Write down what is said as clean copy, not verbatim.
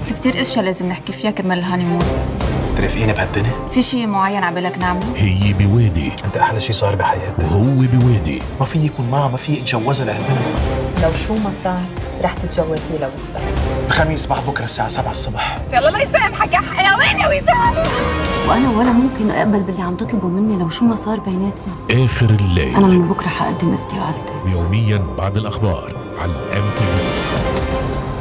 في كتير اشياء لازم نحكي فيها كرمال الهانيمون. ترافقيني بهالدنيا؟ في شيء معين عبالك نعمله؟ هي بوادي، انت احلى شيء صار بحياتي، وهو بوادي. ما في يكون معها، ما في اتجوزها لهالبنت. لو شو ما صار رح تتجوزيه لوسام. الخميس بعد بكره الساعة 7 الصبح. يلا الله يسامحك يا حيوان يا وسام. وانا ولا ممكن اقبل باللي عم تطلبه مني لو شو ما صار بيناتنا. آخر الليل، انا من بكره حقدم استقالتي يوميا بعد الأخبار على MTV.